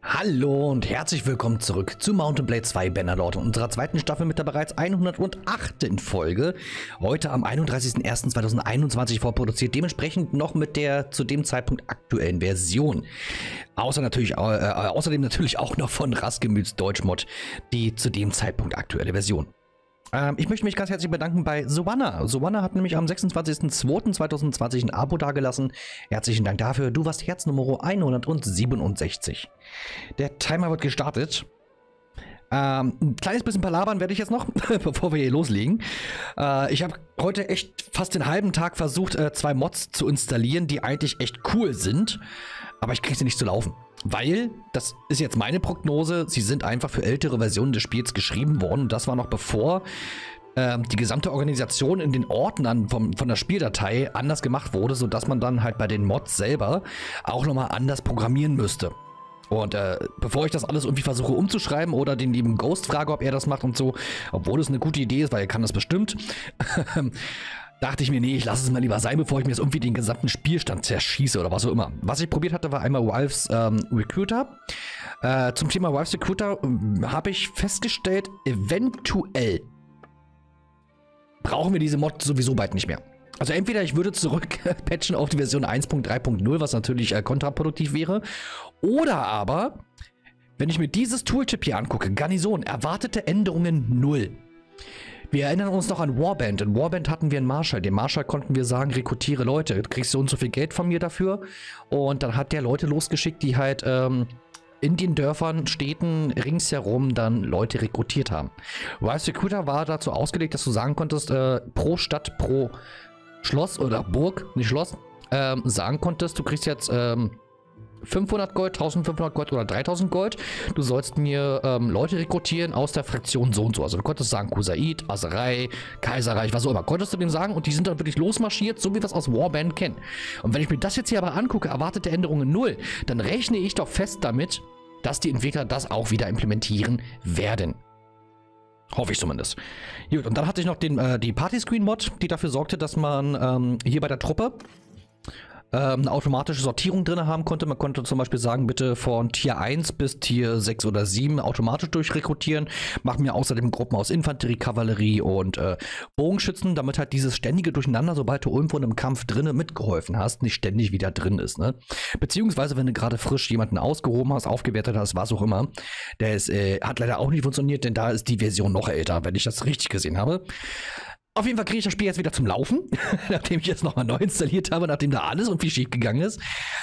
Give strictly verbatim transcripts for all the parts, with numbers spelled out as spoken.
Hallo und herzlich willkommen zurück zu Mount and Blade zwei Bannerlord und unserer zweiten Staffel mit der bereits hundertachten Folge. Heute am einunddreißigsten ersten zweitausendeinundzwanzig vorproduziert, dementsprechend noch mit der zu dem Zeitpunkt aktuellen Version. Außer natürlich, äh, außerdem natürlich auch noch von Rasgemüts Deutschmod, die zu dem Zeitpunkt aktuelle Version. Ähm, ich möchte mich ganz herzlich bedanken bei Soanna. Soanna hat nämlich am sechsundzwanzigsten zweiten zweitausendzwanzig ein Abo dagelassen. Herzlichen Dank dafür. Du warst Herz Nummer hundertsiebenundsechzig. Der Timer wird gestartet. Ähm, ein kleines bisschen palabern werde ich jetzt noch, bevor wir hier loslegen. Äh, ich habe heute echt fast den halben Tag versucht, äh, zwei Mods zu installieren, die eigentlich echt cool sind. Aber ich kriege sie nicht zu laufen. Weil, das ist jetzt meine Prognose, sie sind einfach für ältere Versionen des Spiels geschrieben worden. Das war noch bevor ähm, die gesamte Organisation in den Ordnern vom, von der Spieldatei anders gemacht wurde, sodass man dann halt bei den Mods selber auch nochmal anders programmieren müsste. Und äh, bevor ich das alles irgendwie versuche umzuschreiben oder den lieben Ghost frage, ob er das macht und so, obwohl es eine gute Idee ist, weil er kann das bestimmt, dachte ich mir, nee, ich lasse es mal lieber sein, bevor ich mir jetzt irgendwie den gesamten Spielstand zerschieße oder was auch immer. Was ich probiert hatte, war einmal Wolf's ähm, Recruiter. Äh, zum Thema Wolf's Recruiter äh, habe ich festgestellt, eventuell brauchen wir diese Mod sowieso bald nicht mehr. Also entweder ich würde zurückpatchen auf die Version eins Punkt drei Punkt null, was natürlich äh, kontraproduktiv wäre, oder aber, wenn ich mir dieses Tooltip hier angucke, Garnison, erwartete Änderungen null. Wir erinnern uns noch an Warband. In Warband hatten wir einen Marshal. Dem Marshal konnten wir sagen, rekrutiere Leute, du kriegst so und so viel Geld von mir dafür. Und dann hat der Leute losgeschickt, die halt ähm, in den Dörfern, Städten ringsherum dann Leute rekrutiert haben. Wolf's Recruiter war dazu ausgelegt, dass du sagen konntest, äh, pro Stadt, pro Schloss oder Burg, nicht Schloss, ähm, sagen konntest, du kriegst jetzt ähm, fünfhundert Gold, eintausendfünfhundert Gold oder dreitausend Gold. Du sollst mir ähm, Leute rekrutieren aus der Fraktion so und so. Also du konntest sagen Kusaid, Aserei, Kaiserreich, was auch immer. Konntest du dem sagen und die sind dann wirklich losmarschiert, so wie wir es aus Warband kennen. Und wenn ich mir das jetzt hier aber angucke, erwartete Änderungen null, dann rechne ich doch fest damit, dass die Entwickler das auch wieder implementieren werden. Hoffe ich zumindest. Gut, und dann hatte ich noch den, äh, die Party-Screen-Mod, die dafür sorgte, dass man ähm, hier bei der Truppe ähm, eine automatische Sortierung drin haben konnte. Man konnte zum Beispiel sagen, bitte von Tier eins bis Tier sechs oder sieben automatisch durchrekrutieren. Mach mir außerdem Gruppen aus Infanterie, Kavallerie und äh, Bogenschützen, damit halt dieses ständige Durcheinander, sobald du irgendwo in einem Kampf drinnen mitgeholfen hast, nicht ständig wieder drin ist. Ne? Beziehungsweise, wenn du gerade frisch jemanden ausgehoben hast, aufgewertet hast, was auch immer, der ist, äh, hat leider auch nicht funktioniert, denn da ist die Version noch älter, wenn ich das richtig gesehen habe. Auf jeden Fall kriege ich das Spiel jetzt wieder zum Laufen, nachdem ich jetzt nochmal neu installiert habe, nachdem da alles irgendwie schief gegangen ist.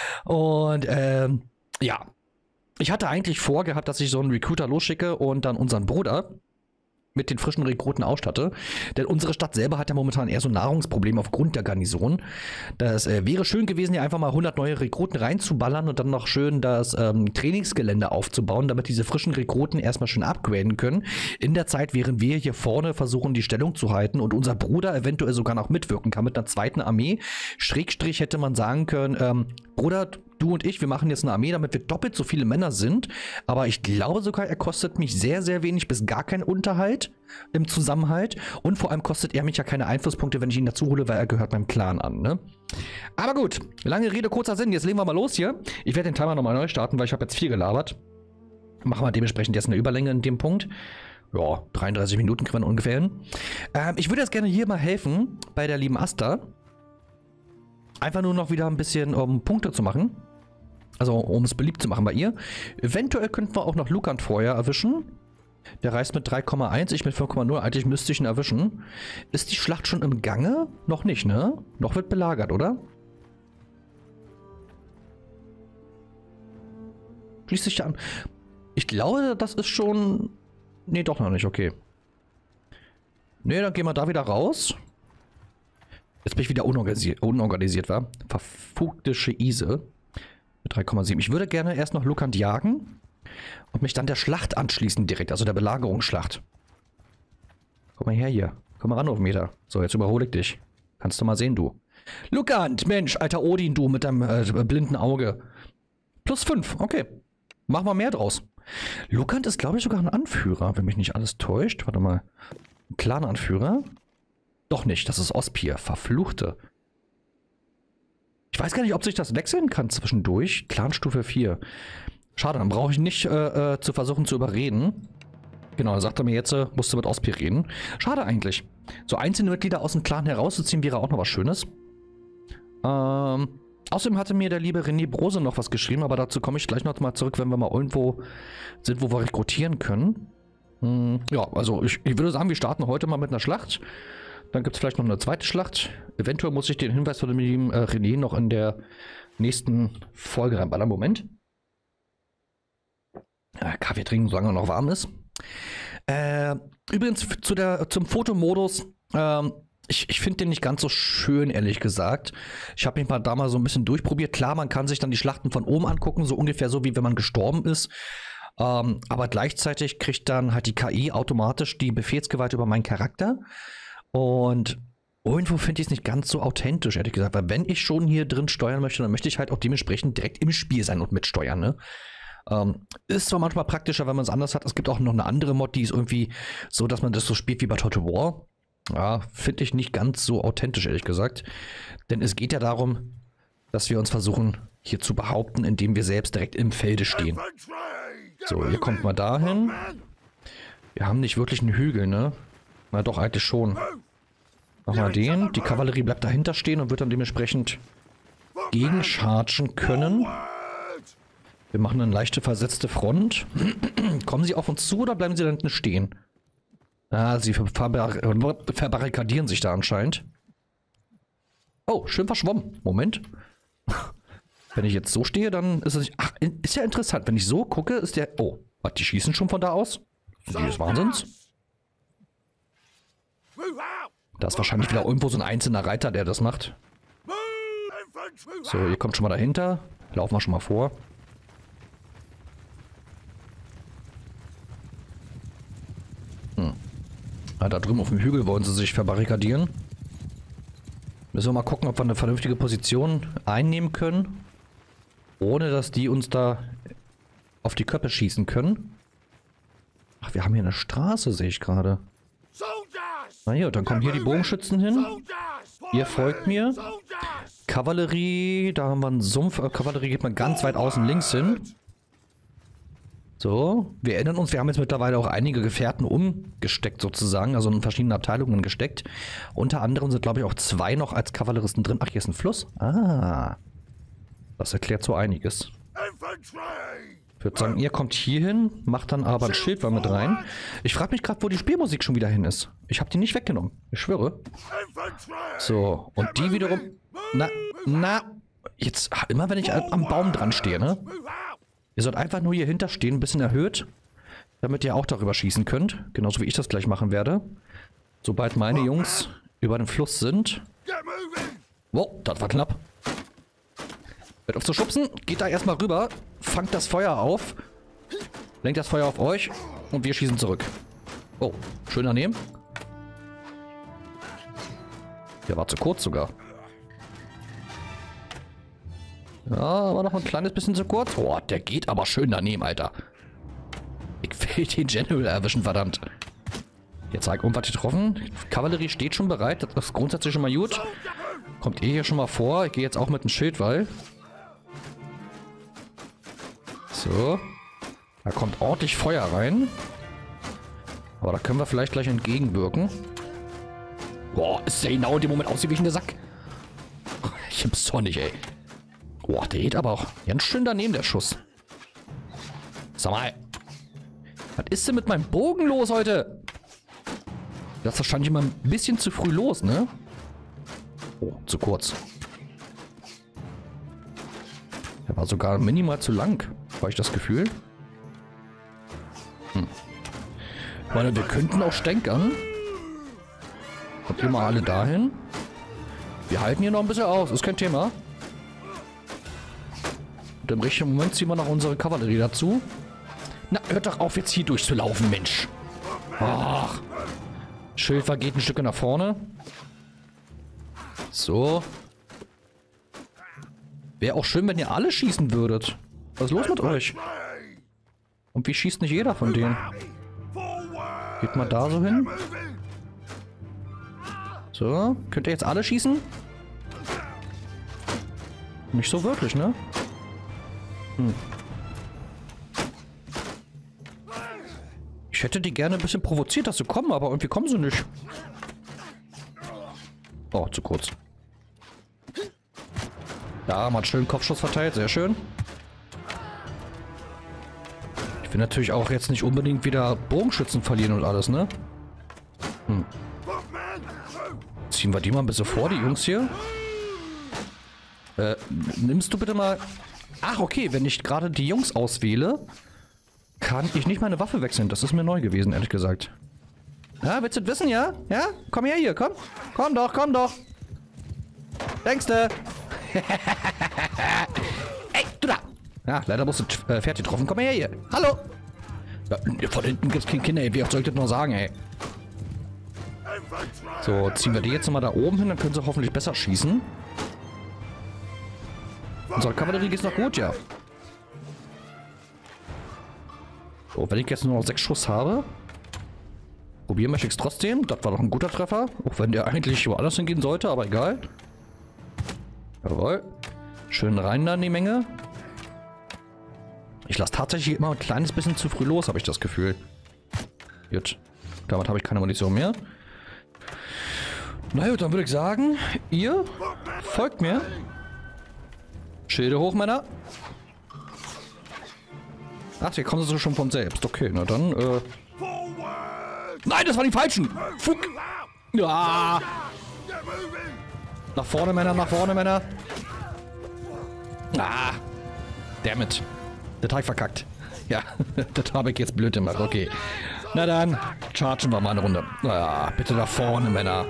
Und ähm, ja, ich hatte eigentlich vorgehabt, dass ich so einen Recruiter losschicke und dann unseren Bruder mit den frischen Rekruten ausstatte. Denn unsere Stadt selber hat ja momentan eher so ein Nahrungsproblem aufgrund der Garnison. Das äh, wäre schön gewesen, hier einfach mal hundert neue Rekruten reinzuballern und dann noch schön das ähm, Trainingsgelände aufzubauen, damit diese frischen Rekruten erstmal schön upgraden können. In der Zeit, während wir hier vorne versuchen, die Stellung zu halten und unser Bruder eventuell sogar noch mitwirken kann mit einer zweiten Armee. Schrägstrich hätte man sagen können, ähm, Bruder, du und ich, wir machen jetzt eine Armee, damit wir doppelt so viele Männer sind. Aber ich glaube sogar, er kostet mich sehr, sehr wenig bis gar keinen Unterhalt im Zusammenhalt. Und vor allem kostet er mich ja keine Einflusspunkte, wenn ich ihn dazu hole, weil er gehört meinem Clan an. Ne? Aber gut, lange Rede, kurzer Sinn. Jetzt legen wir mal los hier. Ich werde den Timer nochmal neu starten, weil ich habe jetzt viel gelabert. Machen wir dementsprechend jetzt eine Überlänge in dem Punkt. Ja, dreiunddreißig Minuten kriegen wir ungefähr hin. Ähm, ich würde jetzt gerne hier mal helfen bei der lieben Asta. Einfach nur noch wieder ein bisschen, um Punkte zu machen. Also, um es beliebt zu machen bei ihr. Eventuell könnten wir auch noch Lucan vorher erwischen. Der reist mit drei Komma eins, ich mit fünf Komma null. Eigentlich müsste ich ihn erwischen. Ist die Schlacht schon im Gange? Noch nicht, ne? Noch wird belagert, oder? Schließt sich an. Ich glaube, das ist schon... Nee, doch noch nicht, okay. Nee, dann gehen wir da wieder raus. Jetzt bin ich wieder unorganisiert, unorganisiert war. Verfugte Ise. Mit drei Komma sieben. Ich würde gerne erst noch Lucan jagen und mich dann der Schlacht anschließen direkt, also der Belagerungsschlacht. Komm mal her hier. Komm mal ran auf den Meter. So, jetzt überhole ich dich. Kannst du mal sehen, du. Lucan, Mensch, alter Odin, du mit deinem äh, blinden Auge. Plus fünf, okay. Machen wir mehr draus. Lucan ist, glaube ich, sogar ein Anführer, wenn mich nicht alles täuscht. Warte mal. Ein Clan-Anführer? Doch nicht, das ist Ospir. Verfluchte. Ich weiß gar nicht, ob sich das wechseln kann zwischendurch. Clanstufe vier. Schade, dann brauche ich nicht äh, äh, zu versuchen zu überreden. Genau, dann sagt er mir jetzt, äh, musst du mit Ospi reden. Schade eigentlich. So einzelne Mitglieder aus dem Clan herauszuziehen wäre auch noch was Schönes. Ähm, außerdem hatte mir der liebe René Brose noch was geschrieben, aber dazu komme ich gleich noch mal zurück, wenn wir mal irgendwo sind, wo wir rekrutieren können. Hm, ja, also ich, ich würde sagen, wir starten heute mal mit einer Schlacht. Dann gibt es vielleicht noch eine zweite Schlacht. Eventuell muss ich den Hinweis von dem lieben äh, René noch in der nächsten Folge reinballern. Moment. Ja, Kaffee trinken, solange er noch warm ist. Äh, übrigens zu der, zum Fotomodus. Ähm, ich ich finde den nicht ganz so schön, ehrlich gesagt. Ich habe mich mal da mal so ein bisschen durchprobiert. Klar, man kann sich dann die Schlachten von oben angucken, so ungefähr so, wie wenn man gestorben ist. Ähm, aber gleichzeitig kriegt dann halt die K I automatisch die Befehlsgewalt über meinen Charakter. Und irgendwo finde ich es nicht ganz so authentisch, ehrlich gesagt. Weil wenn ich schon hier drin steuern möchte, dann möchte ich halt auch dementsprechend direkt im Spiel sein und mitsteuern, ne? Ähm, ist zwar manchmal praktischer, wenn man es anders hat. Es gibt auch noch eine andere Mod, die ist irgendwie so, dass man das so spielt wie bei Total War. Ja, finde ich nicht ganz so authentisch, ehrlich gesagt. Denn es geht ja darum, dass wir uns versuchen, hier zu behaupten, indem wir selbst direkt im Felde stehen. So, hier kommt mal dahin. Wir haben nicht wirklich einen Hügel, ne? Na doch, eigentlich schon. Mach mal den. Die Kavallerie bleibt dahinter stehen und wird dann dementsprechend gegenchargen können. Wir machen eine leichte versetzte Front. Kommen sie auf uns zu oder bleiben sie da hinten stehen? Ah, sie verbar verbarrikadieren sich da anscheinend. Oh, schön verschwommen. Moment. Wenn ich jetzt so stehe, dann ist es nicht... Ach, ist ja interessant. Wenn ich so gucke, ist der... Oh, was, die schießen schon von da aus? Sind die des Wahnsinns? Da ist wahrscheinlich wieder irgendwo so ein einzelner Reiter, der das macht. So, ihr kommt schon mal dahinter. Laufen wir schon mal vor. Hm. Ah, da drüben auf dem Hügel wollen sie sich verbarrikadieren. Müssen wir mal gucken, ob wir eine vernünftige Position einnehmen können. Ohne, dass die uns da auf die Köpfe schießen können. Ach, wir haben hier eine Straße, sehe ich gerade. Na ja, dann kommen hier die Bogenschützen hin. Ihr folgt mir. Kavallerie, da haben wir einen Sumpf. Äh, Kavallerie geht mal ganz weit außen links hin. So, wir erinnern uns, wir haben jetzt mittlerweile auch einige Gefährten umgesteckt sozusagen, also in verschiedene Abteilungen gesteckt. Unter anderem sind, glaube ich, auch zwei noch als Kavalleristen drin. Ach, hier ist ein Fluss. Ah, das erklärt so einiges. Ich würde sagen, ihr kommt hier hin, macht dann aber ein Schildwall mit rein. Ich frage mich gerade, wo die Spielmusik schon wieder hin ist. Ich habe die nicht weggenommen, ich schwöre. So, und die wiederum... Na, na, jetzt, immer wenn ich am Baum dran stehe, ne? Ihr sollt einfach nur hier hinter stehen, ein bisschen erhöht, damit ihr auch darüber schießen könnt. Genauso wie ich das gleich machen werde. Sobald meine Jungs über den Fluss sind. Wow, das war knapp. Hört auf zu schubsen, geht da erstmal rüber, fangt das Feuer auf, lenkt das Feuer auf euch und wir schießen zurück. Oh, schön daneben. Der war zu kurz sogar. Ja, aber noch ein kleines bisschen zu kurz. Oh, der geht aber schön daneben, Alter. Ich will den General erwischen, verdammt. Jetzt zeig irgendwas getroffen. Kavallerie steht schon bereit. Das ist grundsätzlich schon mal gut. Kommt ihr hier schon mal vor. Ich gehe jetzt auch mit dem Schildwall. So. Da kommt ordentlich Feuer rein. Aber da können wir vielleicht gleich entgegenwirken. Boah, ist der genau in dem Moment aussieht wie ein Sack. Ich hab's doch nicht, ey. Boah, der geht aber auch ganz schön daneben, der Schuss. Sag mal. Was ist denn mit meinem Bogen los heute? Das ist wahrscheinlich immer ein bisschen zu früh los, ne? Oh, zu kurz. Der war sogar minimal zu lang, habe ich das Gefühl. Hm. Ich meine, wir könnten auch stänkern. Kommt ihr mal alle dahin. Wir halten hier noch ein bisschen aus, ist kein Thema. Und im richtigen Moment ziehen wir noch unsere Kavallerie dazu. Na, hört doch auf, jetzt hier durchzulaufen, Mensch. Ach. Schilfer geht ein Stück nach vorne. So. Wäre auch schön, wenn ihr alle schießen würdet. Was ist los mit euch? Und wie schießt nicht jeder von denen? Geht mal da so hin. So. Könnt ihr jetzt alle schießen? Nicht so wirklich, ne? Hm. Ich hätte die gerne ein bisschen provoziert, dass sie kommen, aber irgendwie kommen sie nicht. Oh, zu kurz. Da, man hat schön Kopfschuss verteilt, sehr schön. Ich will natürlich auch jetzt nicht unbedingt wieder Bogenschützen verlieren und alles, ne? Hm. Ziehen wir die mal ein bisschen vor, die Jungs hier. Äh, nimmst du bitte mal... Ach, okay, wenn ich gerade die Jungs auswähle, kann ich nicht meine Waffe wechseln. Das ist mir neu gewesen, ehrlich gesagt. Ja, willst du das wissen, ja? Ja? Komm her hier, komm. Komm doch, komm doch. Denkste. Ey, du da. Ja, leider musst du äh, Pferd getroffen. Komm her hier. Hallo. Ja, von hinten gibt's kein Kinder, ey. Wie oft soll ich das noch sagen, ey? So, ziehen wir die jetzt nochmal da oben hin, dann können sie hoffentlich besser schießen. Unsere Kavallerie geht's noch gut, ja. So, wenn ich jetzt nur noch sechs Schuss habe, probieren möchte ich es trotzdem. Das war doch ein guter Treffer. Auch wenn der eigentlich woanders hingehen sollte, aber egal. Jawohl. Schön rein da in die Menge. Ich lasse tatsächlich immer ein kleines bisschen zu früh los, habe ich das Gefühl. Gut. Damit habe ich keine Munition mehr. Na gut, dann würde ich sagen, ihr folgt mir. Schilde hoch, Männer. Ach, hier kommen sie schon von selbst. Okay, na dann, äh... Nein, das waren die Falschen! Fuck! Ja! Nach vorne, Männer, nach vorne, Männer! Ah! Dammit. Das habe ich verkackt. Ja, das habe ich jetzt blöd gemacht. Okay. Na dann, chargen wir mal eine Runde. Ah, bitte nach vorne, Männer.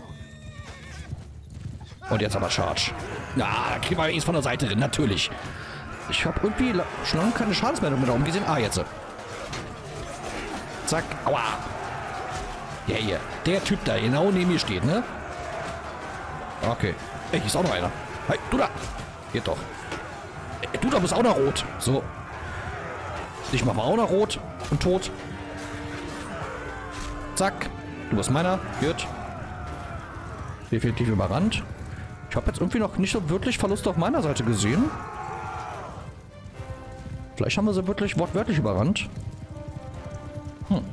Und jetzt aber Charge. Ja, da kriegen wir wenigstens von der Seite drin, natürlich. Ich habe irgendwie schon lange keine Schadensmeldung mehr da oben gesehen. Ah, jetzt. Zack. Aua. Der hier. Der Typ da genau neben mir steht, ne? Okay. Ey, hier ist auch noch einer. Hey, du da. Geht doch. Ey, du da bist auch noch rot. So. Ich mach mal auch noch rot und tot. Zack. Du bist meiner. Gut. Definitiv überrannt. Ich habe jetzt irgendwie noch nicht so wirklich Verluste auf meiner Seite gesehen. Vielleicht haben wir sie wirklich wortwörtlich überrannt. Hm.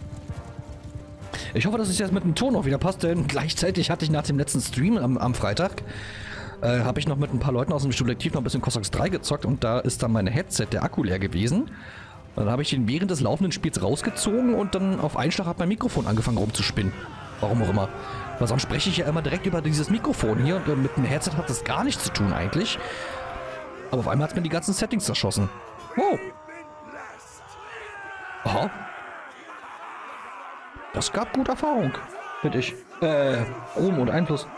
Ich hoffe, dass es jetzt mit dem Ton auch wieder passt, denn gleichzeitig hatte ich nach dem letzten Stream am, am Freitag, äh, habe ich noch mit ein paar Leuten aus dem Kollektiv noch ein bisschen Cossacks drei gezockt und da ist dann meine Headset, der Akku leer gewesen. Und dann habe ich ihn während des laufenden Spiels rausgezogen und dann auf einen Schlag hat mein Mikrofon angefangen rumzuspinnen. Warum auch immer. Weil sonst spreche ich ja immer direkt über dieses Mikrofon hier und mit dem Headset hat das gar nichts zu tun eigentlich. Aber auf einmal hat es mir die ganzen Settings zerschossen. Wow. Aha. Das gab gute Erfahrung, finde ich. Äh, Ruhm und Einfluss.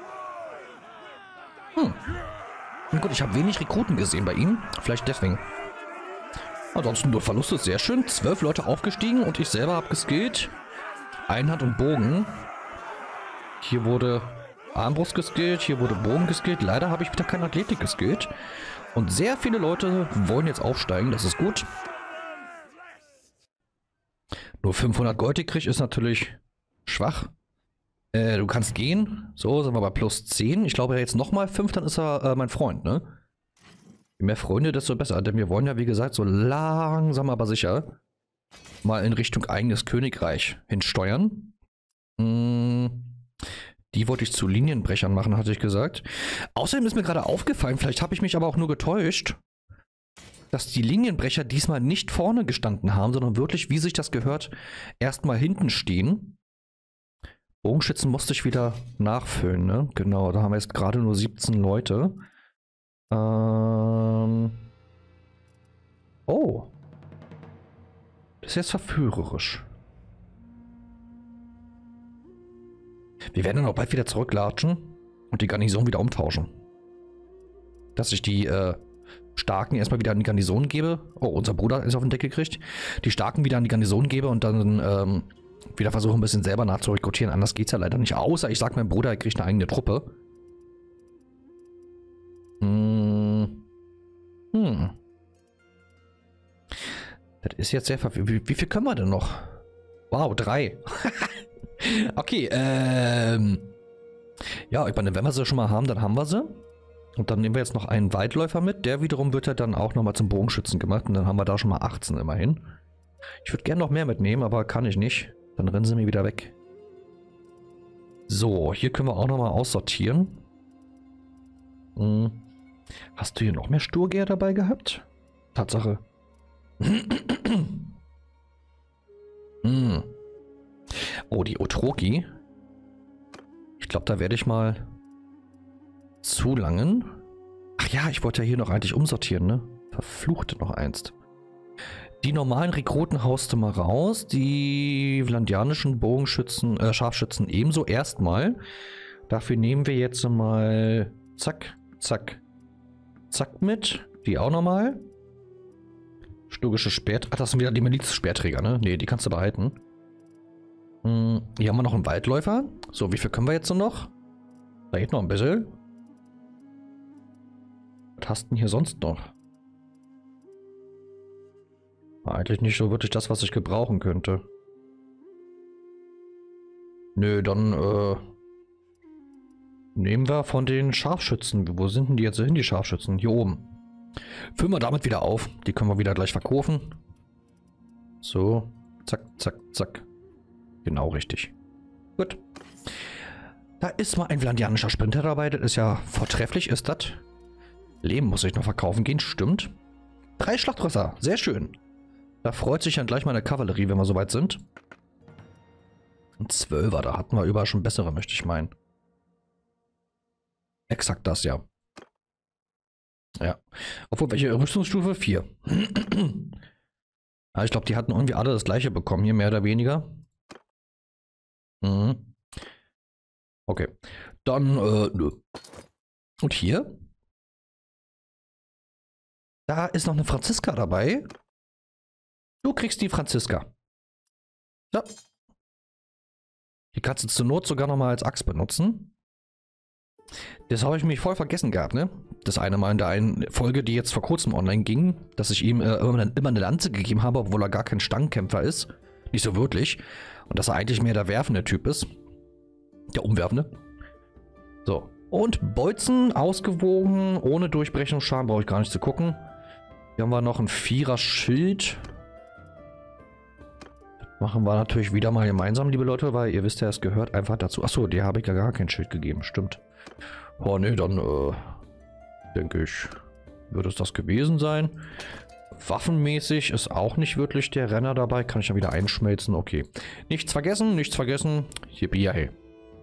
Hm. Und gut, ich habe wenig Rekruten gesehen bei ihm. Vielleicht deswegen. Ansonsten nur Verluste, sehr schön. Zwölf Leute aufgestiegen und ich selber habe geskillt. Einhand und Bogen. Hier wurde Armbrust geskillt, hier wurde Bogen geskillt. Leider habe ich wieder keine Athletik geskillt. Und sehr viele Leute wollen jetzt aufsteigen, das ist gut. Nur fünfhundert Gold gekriegt ist natürlich schwach. Äh, du kannst gehen. So, sind wir bei plus zehn. Ich glaube jetzt nochmal fünf, dann ist er äh, mein Freund, ne? Je mehr Freunde, desto besser. Denn wir wollen ja, wie gesagt, so langsam aber sicher mal in Richtung eigenes Königreich hinsteuern. Hm. Die wollte ich zu Linienbrechern machen, hatte ich gesagt. Außerdem ist mir gerade aufgefallen, vielleicht habe ich mich aber auch nur getäuscht, dass die Linienbrecher diesmal nicht vorne gestanden haben, sondern wirklich, wie sich das gehört, erstmal hinten stehen. Bogenschützen musste ich wieder nachfüllen, ne? Genau, da haben wir jetzt gerade nur siebzehn Leute. Ähm oh. Das ist jetzt verführerisch. Wir werden dann auch bald wieder zurücklatschen und die Garnison wieder umtauschen. Dass ich die äh, Starken erstmal wieder an die Garnison gebe. Oh, unser Bruder ist auf den Deck gekriegt. Die Starken wieder an die Garnison gebe und dann ähm, wieder versuche ein bisschen selber nachzurekrutieren. Anders geht es ja leider nicht. Außer ich sage meinem Bruder, er kriegt eine eigene Truppe. Hm. Hm. Das ist jetzt sehr verwirrend. Wie, wie viel können wir denn noch? Wow, drei. Okay, ähm. ja, ich meine, wenn wir sie schon mal haben, dann haben wir sie. Und dann nehmen wir jetzt noch einen Weitläufer mit. Der wiederum wird ja dann auch nochmal zum Bogenschützen gemacht. Und dann haben wir da schon mal achtzehn immerhin. Ich würde gerne noch mehr mitnehmen, aber kann ich nicht. Dann rennen sie mir wieder weg. So, hier können wir auch nochmal aussortieren. Hm. Hast du hier noch mehr Sturgeher dabei gehabt? Tatsache. hm. Oh, die Otroki. Ich glaube, da werde ich mal zulangen. Ach ja, ich wollte ja hier noch eigentlich umsortieren, ne? Verflucht noch einst. Die normalen Rekruten haust du mal raus. Die vlandianischen Bogenschützen, äh, Scharfschützen ebenso erstmal. Dafür nehmen wir jetzt mal zack, zack, zack mit. Die auch nochmal. Sturgische Speer... Ach, das sind wieder die Miliz-Speerträger, ne? Ne, die kannst du behalten. Hm, hier haben wir noch einen Waldläufer. So, wie viel können wir jetzt so noch? Da geht noch ein bisschen. Was hast du denn hier sonst noch? Eigentlich nicht so wirklich das, was ich gebrauchen könnte. Nö, dann äh, nehmen wir von den Scharfschützen. Wo sind denn die jetzt hin, die Scharfschützen? Hier oben. Füllen wir damit wieder auf. Die können wir wieder gleich verkaufen. So, zack, zack, zack. Genau richtig. Gut. Da ist mal ein vlandianischer Sprinter dabei. Das ist ja vortrefflich, ist das. Leben muss ich noch verkaufen gehen, stimmt. Drei Schlachtrösser, sehr schön. Da freut sich dann gleich meine Kavallerie, wenn wir soweit sind. Ein Zwölfer, da hatten wir überall schon bessere, möchte ich meinen. Exakt das, ja. Ja. Obwohl, welche Rüstungsstufe? vier. Ja, ich glaube, die hatten irgendwie alle das gleiche bekommen, hier mehr oder weniger. Mhm. Okay. Dann, äh, nö. Und hier? Da ist noch eine Franziska dabei. Du kriegst die Franziska. So. Die kannst du zur Not sogar noch mal als Axt benutzen. Das habe ich mich voll vergessen gehabt, ne? Das eine Mal in der einen Folge, die jetzt vor kurzem online ging, dass ich ihm äh, immer, immer eine Lanze gegeben habe, obwohl er gar kein Stangenkämpfer ist. Nicht so wirklich. Und dass er eigentlich mehr der werfende Typ ist. Der Umwerfende. So. Und Bolzen ausgewogen, ohne Durchbrechungsschaden, brauche ich gar nicht zu gucken. Hier haben wir noch ein Vierer-Schild. Machen wir natürlich wieder mal gemeinsam, liebe Leute, weil ihr wisst ja, es gehört einfach dazu. Achso, der habe ich ja gar kein Schild gegeben, stimmt. Oh ne, dann äh, denke ich, wird es das gewesen sein. Waffenmäßig ist auch nicht wirklich der Renner dabei. Kann ich ja wieder einschmelzen, okay. Nichts vergessen, nichts vergessen. Yippie, ja, hey.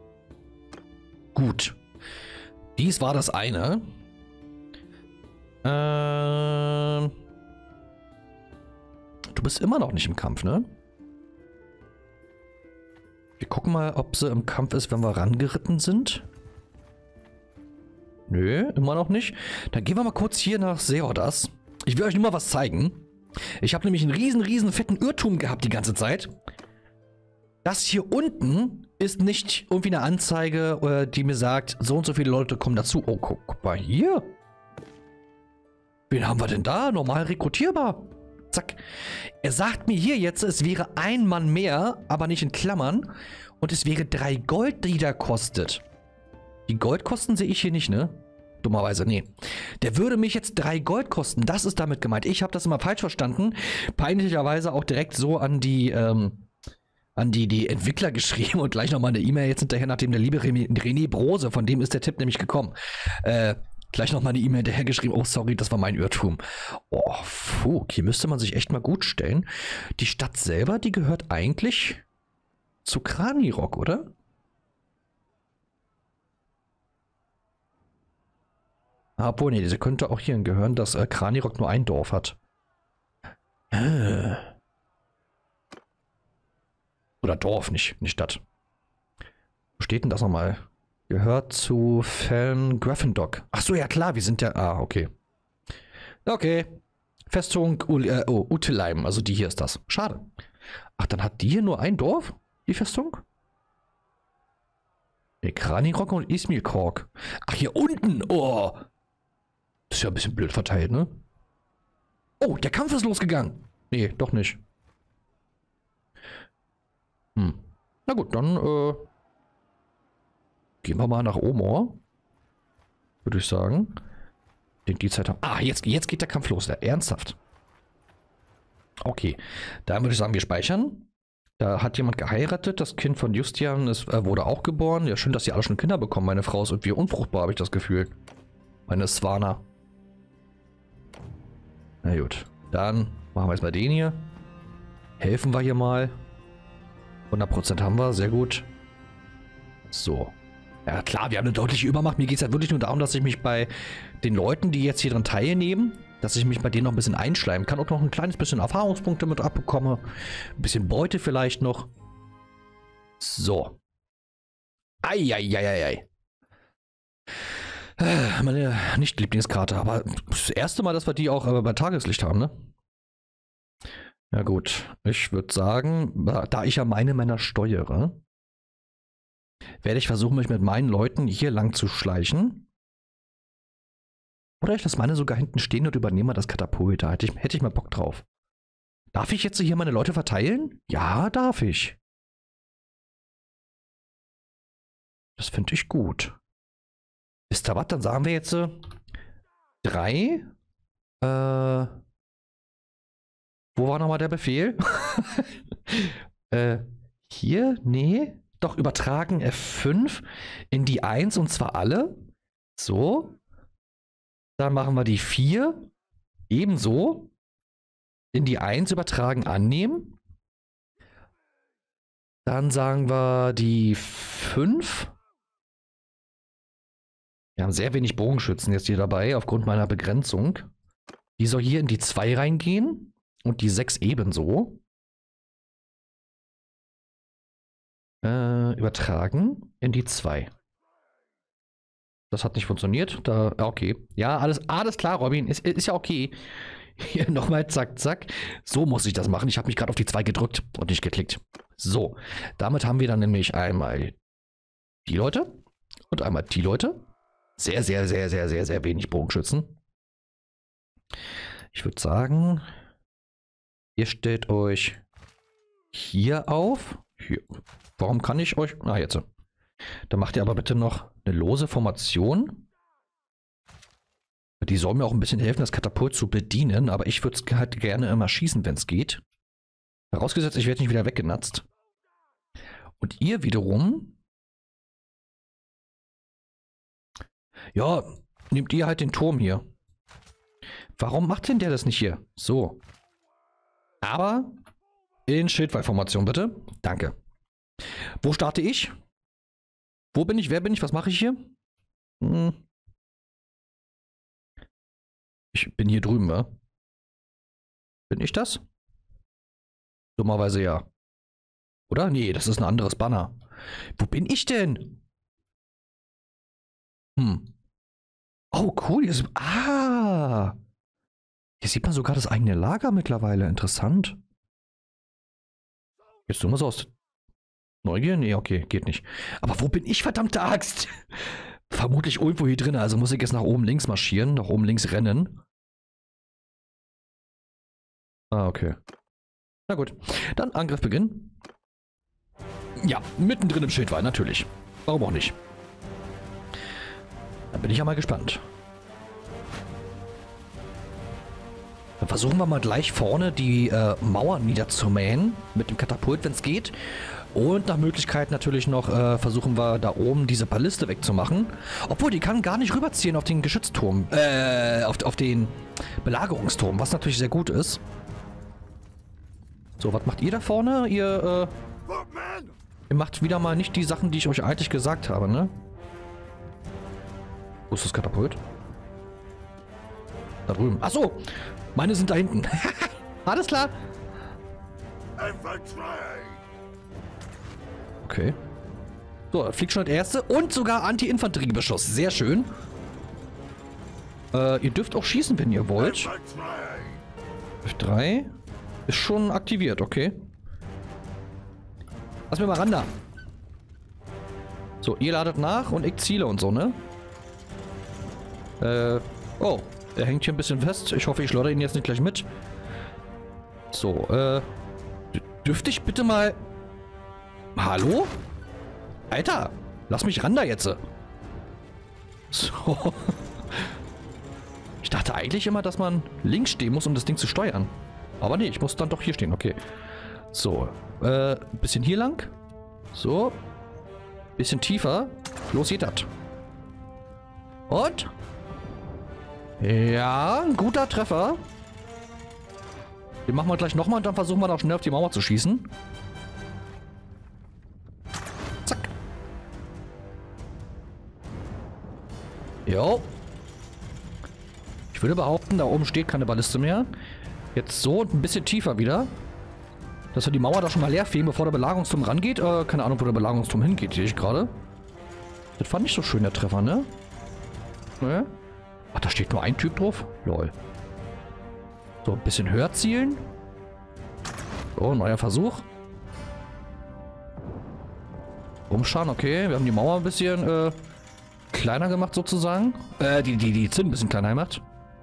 Gut. Dies war das eine. Ähm, du bist immer noch nicht im Kampf, ne? Wir gucken mal, ob sie im Kampf ist, wenn wir rangeritten sind. Nö, immer noch nicht. Dann gehen wir mal kurz hier nach Seodas. Ich will euch nur mal was zeigen. Ich habe nämlich einen riesen, riesen fetten Irrtum gehabt die ganze Zeit. Das hier unten ist nicht irgendwie eine Anzeige, die mir sagt, so und so viele Leute kommen dazu. Oh, guck, guck mal hier. Wen haben wir denn da? Normal rekrutierbar. Zack. Er sagt mir hier jetzt, es wäre ein Mann mehr, aber nicht in Klammern. Und es wäre drei Gold, die der kostet. Die Goldkosten sehe ich hier nicht, ne? Dummerweise, nee. Der würde mich jetzt drei Gold kosten. Das ist damit gemeint. Ich habe das immer falsch verstanden. Peinlicherweise auch direkt so an die, ähm, an die, die Entwickler geschrieben und gleich nochmal eine E-Mail jetzt hinterher, nachdem der liebe René Brose, von dem ist der Tipp nämlich gekommen, äh, gleich nochmal eine E-Mail hinterher geschrieben. Oh, sorry, das war mein Irrtum. Oh, puh, hier müsste man sich echt mal gut stellen. Die Stadt selber, die gehört eigentlich zu Kranirok, oder? Obwohl, nee, sie könnte auch hierhin gehören, dass äh, Kranirok nur ein Dorf hat. Äh. Oder Dorf, nicht, nicht Stadt. Wo steht denn das nochmal? Gehört zu Felm Grafendok. Ach so, ja klar, wir sind ja... Ah, okay. Okay. Festung Ul äh, oh, Uteleim, also die hier ist das. Schade. Ach, dann hat die hier nur ein Dorf, die Festung? Nee, Kranirok und Ismilkork. Ach, hier unten. Oh. Das ist ja ein bisschen blöd verteilt, ne? Oh, der Kampf ist losgegangen. Nee, doch nicht. Hm. Na gut, dann äh, gehen wir mal nach Omor. Würde ich sagen. Den die Zeit haben. Ah, jetzt, jetzt geht der Kampf los. Der, ernsthaft. Okay, dann würde ich sagen, wir speichern. Da hat jemand geheiratet, das Kind von Justian ist, äh, wurde auch geboren. Ja, schön, dass sie alle schon Kinder bekommen. Meine Frau ist irgendwie unfruchtbar, habe ich das Gefühl. Meine Swana. Na gut, dann machen wir jetzt mal den hier. Helfen wir hier mal. hundert Prozent haben wir, sehr gut. So. Ja klar, wir haben eine deutliche Übermacht. Mir geht es halt wirklich nur darum, dass ich mich bei den Leuten, die jetzt hier dran teilnehmen, dass ich mich bei denen noch ein bisschen einschleimen kann und noch ein kleines bisschen Erfahrungspunkte mit abbekomme. Ein bisschen Beute vielleicht noch. So. Eieieiei. Meine Nicht-Lieblingskarte, aber das erste Mal, dass wir die auch bei Tageslicht haben, ne? Ja gut, ich würde sagen, da ich ja meine Männer steuere, werde ich versuchen, mich mit meinen Leuten hier lang zu schleichen. Oder ich lasse meine sogar hinten stehen und übernehme das Katapult. Da hätte ich, hätte ich mal Bock drauf. Darf ich jetzt hier meine Leute verteilen? Ja, darf ich. Das finde ich gut. Wisst ihr was? Dann sagen wir jetzt äh, drei. Äh, wo war nochmal der Befehl? äh, hier? Nee. Doch, übertragen F fünf in die eins und zwar alle. So. Dann machen wir die vier. Ebenso. In die eins übertragen annehmen. Dann sagen wir die fünf. Wir haben sehr wenig Bogenschützen jetzt hier dabei, aufgrund meiner Begrenzung. Die soll hier in die zwei reingehen. Und die sechs ebenso. Äh, übertragen in die zwei. Das hat nicht funktioniert. Da, okay. Ja, alles, alles klar, Robin. Ist, ist ja okay. Hier nochmal zack, zack. So muss ich das machen. Ich habe mich gerade auf die zwei gedrückt und nicht geklickt. So. Damit haben wir dann nämlich einmal die Leute und einmal die Leute. Sehr, sehr, sehr, sehr, sehr, sehr wenig Bogenschützen. Ich würde sagen, ihr stellt euch hier auf. Hier. Warum kann ich euch... Ah, jetzt. Dann macht ihr aber bitte noch eine lose Formation. Die soll mir auch ein bisschen helfen, das Katapult zu bedienen, aber ich würde es halt gerne immer schießen, wenn es geht. Vorausgesetzt, ich werde nicht wieder weggenatzt. Und ihr wiederum... Ja, nehmt ihr halt den Turm hier. Warum macht denn der das nicht hier? So. Aber in Schildwall-Formation bitte. Danke. Wo starte ich? Wo bin ich? Wer bin ich? Was mache ich hier? Hm. Ich bin hier drüben, wa? Bin ich das? Dummerweise ja. Oder? Nee, das ist ein anderes Banner. Wo bin ich denn? Hm. Oh, cool. Hier ist, ah. Hier sieht man sogar das eigene Lager mittlerweile. Interessant. Jetzt tun wir es aus. Neugier? Nee, okay, geht nicht. Aber wo bin ich, verdammte Axt? Vermutlich irgendwo hier drin. Also muss ich jetzt nach oben links marschieren. Nach oben links rennen. Ah, okay. Na gut. Dann Angriff beginnen. Ja, mittendrin im Schildwall, natürlich. Warum auch nicht? Da bin ich ja mal gespannt. Dann versuchen wir mal gleich vorne die äh, Mauer niederzumähen. Mit dem Katapult, wenn es geht. Und nach Möglichkeit natürlich noch äh, versuchen wir da oben diese Balliste wegzumachen. Obwohl, die kann gar nicht rüberziehen auf den Geschützturm. Äh, auf, auf den Belagerungsturm, was natürlich sehr gut ist. So, was macht ihr da vorne? Ihr, äh, ihr macht wieder mal nicht die Sachen, die ich euch eigentlich gesagt habe, ne? Wo ist das Katapult? Da drüben. Achso! Meine sind da hinten. Alles klar. Okay. So, fliegt schon das erste. Und sogar Anti-Infanteriebeschuss. Sehr schön. Äh, ihr dürft auch schießen, wenn ihr wollt. F drei. Ist schon aktiviert, okay. Lass mir mal ran da. So, ihr ladet nach und ich ziele und so, ne? Äh, oh. Er hängt hier ein bisschen fest. Ich hoffe, ich schleudere ihn jetzt nicht gleich mit. So, äh. Dürfte ich bitte mal... Hallo? Alter, lass mich ran da jetzt. So. Ich dachte eigentlich immer, dass man links stehen muss, um das Ding zu steuern. Aber nee, ich muss dann doch hier stehen. Okay. So. Äh, bisschen hier lang. So. Bisschen tiefer. Los geht das. Und? Ja, ein guter Treffer. Den machen wir gleich nochmal und dann versuchen wir noch schnell auf die Mauer zu schießen. Zack. Jo. Ich würde behaupten, da oben steht keine Balliste mehr. Jetzt so und ein bisschen tiefer wieder. Dass wir die Mauer da schon mal leer fegen, bevor der Belagerungsturm rangeht. Äh, keine Ahnung, wo der Belagerungsturm hingeht, sehe ich gerade. Das fand ich so schön, der Treffer, ne? Ne? Ach, da steht nur ein Typ drauf? Lol. So, ein bisschen höher zielen. So, neuer Versuch. Umschauen, okay. Wir haben die Mauer ein bisschen äh, kleiner gemacht, sozusagen. Äh, die, die, die Zinn ein bisschen kleiner gemacht.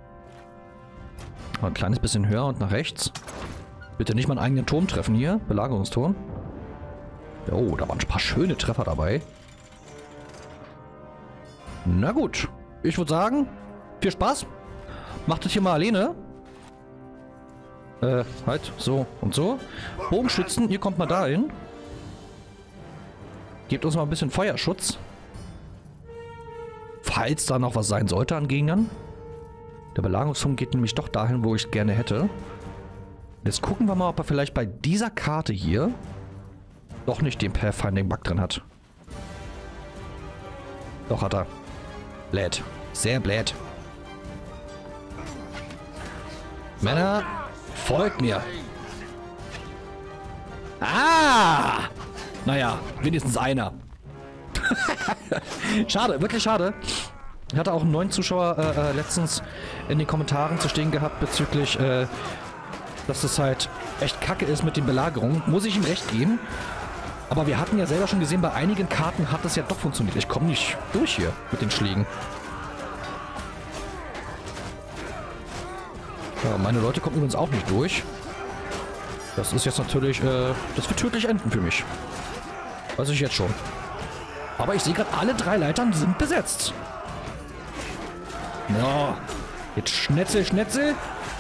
Ein kleines bisschen höher und nach rechts. Bitte nicht meinen eigenen Turm treffen hier. Belagerungsturm. Oh, da waren ein paar schöne Treffer dabei. Na gut. Ich würde sagen, viel Spaß. Macht es hier mal alleine. Äh, halt, so und so. Bogenschützen, ihr kommt mal dahin. Gebt uns mal ein bisschen Feuerschutz. Falls da noch was sein sollte an Gegnern. Der Belagerungsturm geht nämlich doch dahin, wo ich es gerne hätte. Jetzt gucken wir mal, ob er vielleicht bei dieser Karte hier doch nicht den Pathfinding-Bug drin hat. Doch hat er. Blöd. Sehr blöd. Männer, folgt mir. Ah! Naja, wenigstens einer. Schade, wirklich schade. Ich hatte auch einen neuen Zuschauer äh, äh, letztens in den Kommentaren zu stehen gehabt bezüglich, äh, dass das halt echt kacke ist mit den Belagerungen. Muss ich ihm recht geben. Aber wir hatten ja selber schon gesehen, bei einigen Karten hat das ja doch funktioniert. Ich komme nicht durch hier mit den Schlägen. Ja, meine Leute kommen übrigens auch nicht durch. Das ist jetzt natürlich, äh, das wird tödlich enden für mich. Weiß ich jetzt schon. Aber ich sehe gerade, alle drei Leitern sind besetzt. Ja, jetzt Schnetzel, Schnetzel.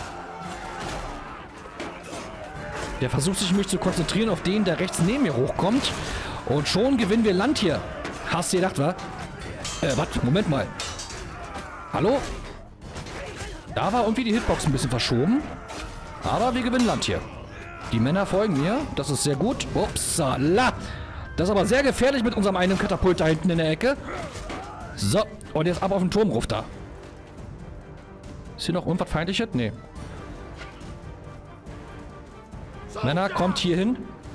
Der versucht sich mich zu konzentrieren auf den, der rechts neben mir hochkommt. Und schon gewinnen wir Land hier. Hast du gedacht, wa? Äh, was? Moment mal. Hallo? Da war irgendwie die Hitbox ein bisschen verschoben. Aber wir gewinnen Land hier. Die Männer folgen mir. Das ist sehr gut. Upsala. Das ist aber sehr gefährlich mit unserem einen Katapult da hinten in der Ecke. So. Und jetzt ab auf den Turmruf da. Ist hier noch irgendwas Feindliches? Nee. Männer, kommt hier hin.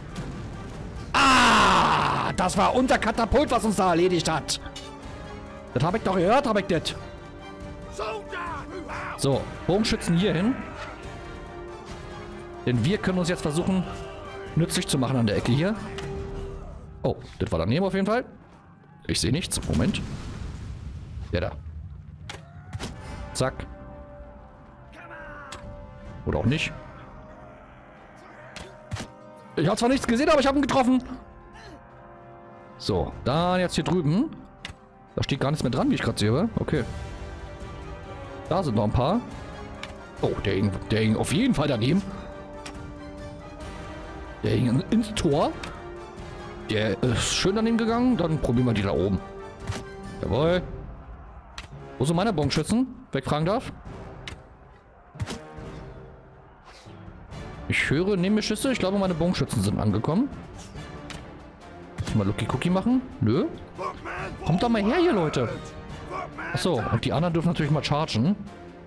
Ah! Das war unser Katapult, was uns da erledigt hat. Das habe ich doch gehört, habe ich das. So, Bogenschützen hier hin. Denn wir können uns jetzt versuchen, nützlich zu machen an der Ecke hier. Oh, das war daneben auf jeden Fall. Ich sehe nichts. Moment. Der da. Zack. Oder auch nicht. Ich habe zwar nichts gesehen, aber ich habe ihn getroffen. So, dann jetzt hier drüben. Da steht gar nichts mehr dran, wie ich gerade sehe. Okay. Da sind noch ein paar. Oh, der hing, der hing auf jeden Fall daneben. Der hing ins Tor. Der ist schön daneben gegangen. Dann probieren wir die da oben. Jawohl. Wo sind meine Bogenschützen? Wer ich fragen darf? Ich höre Nebenschüsse. Ich glaube, meine Bogenschützen sind angekommen. Muss ich mal Lucky Cookie machen? Nö. Kommt doch mal her hier, Leute. Achso, und die anderen dürfen natürlich mal chargen.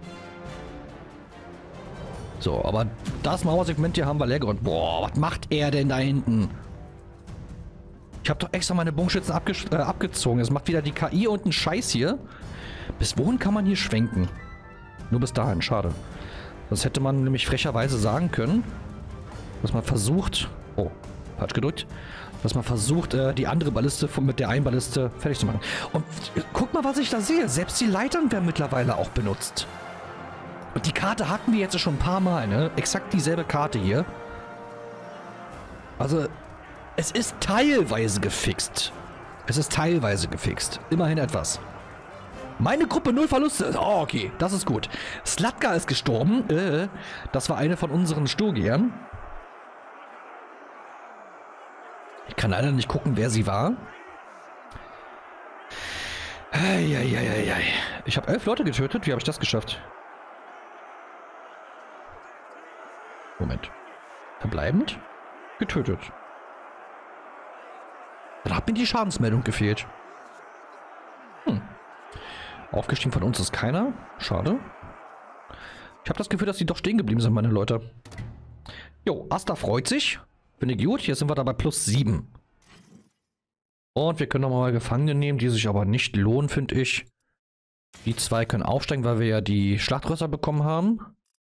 So, aber das Mauersegment hier haben wir leer geräumt. Boah, was macht er denn da hinten? Ich habe doch extra meine Bogenschützen abge äh, abgezogen. Jetzt macht wieder die K I und einen Scheiß hier. Bis wohin kann man hier schwenken? Nur bis dahin, schade. Das hätte man nämlich frecherweise sagen können, dass man versucht... Oh, falsch gedrückt. Dass man versucht, äh, die andere Balliste von, mit der einen Balliste fertig zu machen. Und guck mal, was ich da sehe. Selbst die Leitern werden mittlerweile auch benutzt. Und die Karte hatten wir jetzt schon ein paar Mal, ne? Exakt dieselbe Karte hier. Also, es ist teilweise gefixt. Es ist teilweise gefixt. Immerhin etwas. Meine Gruppe null Verluste. Oh, okay, das ist gut. Slatka ist gestorben. Äh, das war eine von unseren Sturmgehern. Ich kann leider nicht gucken, wer sie war. Eieieiei. Ich habe elf Leute getötet. Wie habe ich das geschafft? Moment. Verbleibend? Getötet. Dann hat mir die Schadensmeldung gefehlt. Hm. Aufgestiegen von uns ist keiner. Schade. Ich habe das Gefühl, dass die doch stehen geblieben sind, meine Leute. Jo, Asta freut sich. Finde ich gut. Hier sind wir dabei plus sieben. Und wir können nochmal Gefangene nehmen, die sich aber nicht lohnen, finde ich. Die zwei können aufsteigen, weil wir ja die Schlachtrösser bekommen haben.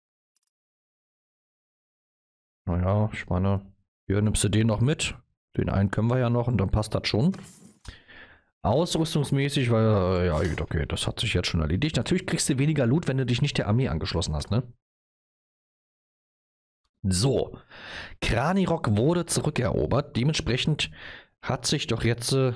Naja, ich meine, hier nimmst du den noch mit. Den einen können wir ja noch und dann passt das schon. Ausrüstungsmäßig, weil, ja, okay, das hat sich jetzt schon erledigt. Natürlich kriegst du weniger Loot, wenn du dich nicht der Armee angeschlossen hast, ne? So. Kranirok wurde zurückerobert. Dementsprechend hat sich doch jetzt äh,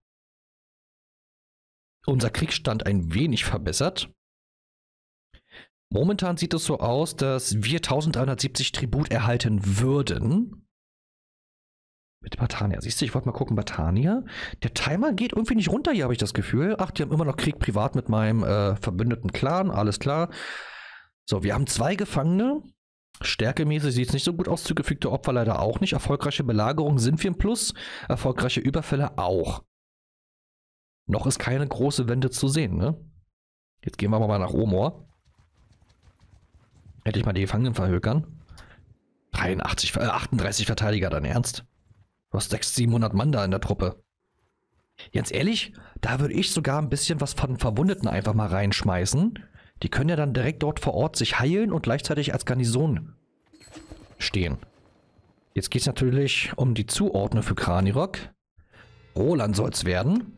unser Kriegsstand ein wenig verbessert. Momentan sieht es so aus, dass wir eintausenddreihundertsiebzig Tribut erhalten würden. Mit Batania. Siehst du, ich wollte mal gucken, Batania. Der Timer geht irgendwie nicht runter hier, habe ich das Gefühl. Ach, die haben immer noch Krieg privat mit meinem äh, verbündeten Clan. Alles klar. So, wir haben zwei Gefangene. Stärkemäßig sieht es nicht so gut aus. Zugefügte Opfer leider auch nicht. Erfolgreiche Belagerung sind wir im Plus. Erfolgreiche Überfälle auch. Noch ist keine große Wende zu sehen, ne? Jetzt gehen wir mal nach Omor. Hätte ich mal die Gefangenen verhökern. dreiundachtzig, äh, achtunddreißig Verteidiger, dein Ernst? Du hast sechshundert, siebenhundert Mann da in der Truppe. Ganz ehrlich, da würde ich sogar ein bisschen was von Verwundeten einfach mal reinschmeißen. Die können ja dann direkt dort vor Ort sich heilen und gleichzeitig als Garnison stehen. Jetzt geht es natürlich um die Zuordnung für Kranirok. Roland soll es werden.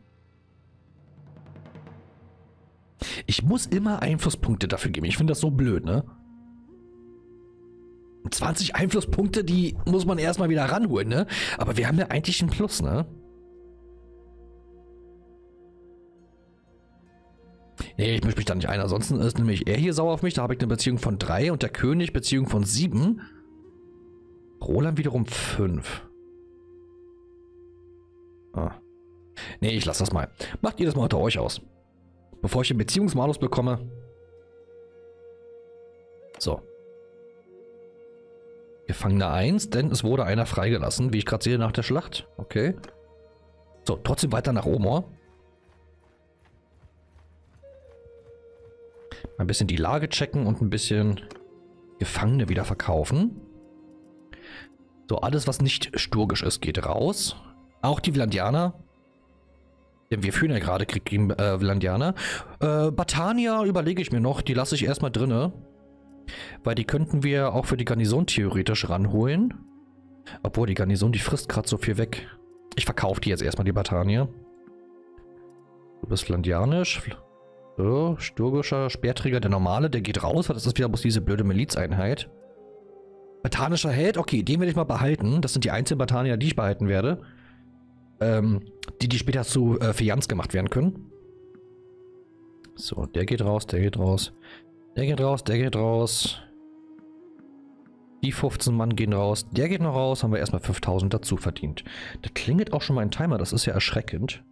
Ich muss immer Einflusspunkte dafür geben. Ich finde das so blöd, ne? zwanzig Einflusspunkte, die muss man erstmal wieder ranholen, ne? Aber wir haben ja eigentlich einen Plus, ne? Nee, ich mische mich da nicht ein. Ansonsten ist nämlich er hier sauer auf mich. Da habe ich eine Beziehung von drei und der König Beziehung von sieben. Roland wiederum fünf. Ah. Nee, ich lasse das mal. Macht ihr das mal unter euch aus. Bevor ich den Beziehungsmalus bekomme. So. Gefangener eins, denn es wurde einer freigelassen, wie ich gerade sehe nach der Schlacht. Okay. So, trotzdem weiter nach Omor. Ein bisschen die Lage checken und ein bisschen Gefangene wieder verkaufen. So, alles was nicht sturgisch ist, geht raus. Auch die Vlandianer. Denn wir führen ja gerade Krieg gegen äh, Vlandianer. Äh, Batania überlege ich mir noch, die lasse ich erstmal drinne. Weil die könnten wir auch für die Garnison theoretisch ranholen. Obwohl die Garnison, die frisst gerade so viel weg. Ich verkaufe die jetzt erstmal, die Batania. Du bist Vlandianisch. So, sturgischer Speerträger, der normale, der geht raus, weil das ist wieder bloß diese blöde Milizeinheit. Batanischer Held, okay, den werde ich mal behalten. Das sind die einzelnen Batanier, die ich behalten werde. Ähm, die, die später zu äh, Fianz gemacht werden können. So, der geht raus, der geht raus. Der geht raus, der geht raus. Die fünfzehn Mann gehen raus. Der geht noch raus, haben wir erstmal fünftausend dazu verdient. Da klingelt auch schon mal ein Timer, das ist ja erschreckend.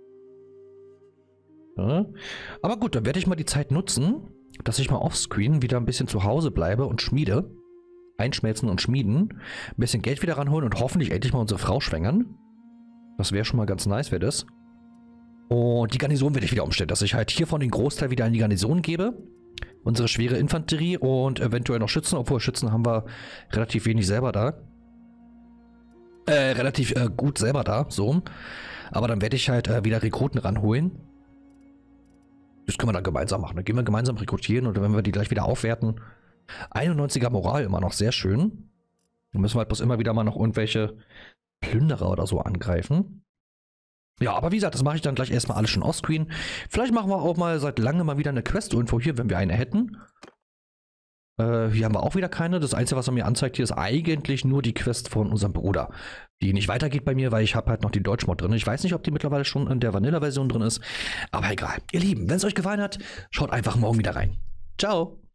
Ja. Aber gut, dann werde ich mal die Zeit nutzen, dass ich mal offscreen wieder ein bisschen zu Hause bleibe und schmiede. Einschmelzen und schmieden. Ein bisschen Geld wieder ranholen und hoffentlich endlich mal unsere Frau schwängern. Das wäre schon mal ganz nice, wäre das. Und die Garnison werde ich wieder umstellen, dass ich halt hiervon den Großteil wieder an die Garnison gebe. Unsere schwere Infanterie und eventuell noch Schützen, obwohl Schützen haben wir relativ wenig selber da. Äh, relativ äh, gut selber da, so. Aber dann werde ich halt äh, wieder Rekruten ranholen. Das können wir dann gemeinsam machen. Dann gehen wir gemeinsam rekrutieren und wenn wir die gleich wieder aufwerten. einundneunziger Moral immer noch sehr schön. Dann müssen wir halt bloß immer wieder mal noch irgendwelche Plünderer oder so angreifen. Ja, aber wie gesagt, das mache ich dann gleich erstmal alles schon offscreen. Vielleicht machen wir auch mal seit langem mal wieder eine Quest irgendwo hier, wenn wir eine hätten. Äh, hier haben wir auch wieder keine. Das Einzige, was er mir anzeigt, hier ist eigentlich nur die Quest von unserem Bruder, die nicht weitergeht bei mir, weil ich habe halt noch die Deutschmod drin. Ich weiß nicht, ob die mittlerweile schon in der Vanilla-Version drin ist, aber egal. Ihr Lieben, wenn es euch gefallen hat, schaut einfach morgen wieder rein. Ciao!